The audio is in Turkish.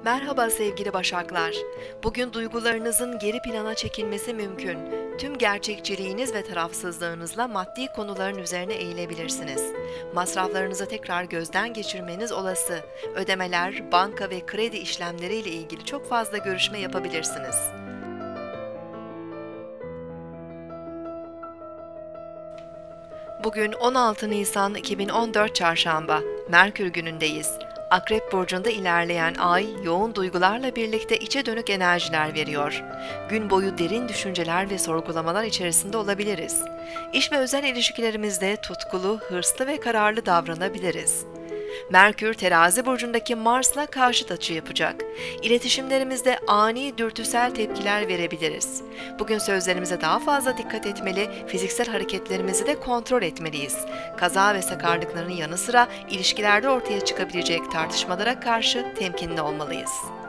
Merhaba sevgili Başaklar. Bugün duygularınızın geri plana çekilmesi mümkün. Tüm gerçekçiliğiniz ve tarafsızlığınızla maddi konuların üzerine eğilebilirsiniz. Masraflarınızı tekrar gözden geçirmeniz olası. Ödemeler, banka ve kredi işlemleriyle ilgili çok fazla görüşme yapabilirsiniz. Bugün 16 Nisan 2014 Çarşamba, Merkür günündeyiz. Akrep burcunda ilerleyen ay, yoğun duygularla birlikte içe dönük enerjiler veriyor. Gün boyu derin düşünceler ve sorgulamalar içerisinde olabiliriz. İş ve özel ilişkilerimizde tutkulu, hırslı ve kararlı davranabiliriz. Merkür, Terazi burcundaki Mars'la karşıt açı yapacak. İletişimlerimizde ani dürtüsel tepkiler verebiliriz. Bugün sözlerimize daha fazla dikkat etmeli, fiziksel hareketlerimizi de kontrol etmeliyiz. Kaza ve sakarlıkların yanı sıra ilişkilerde ortaya çıkabilecek tartışmalara karşı temkinli olmalıyız.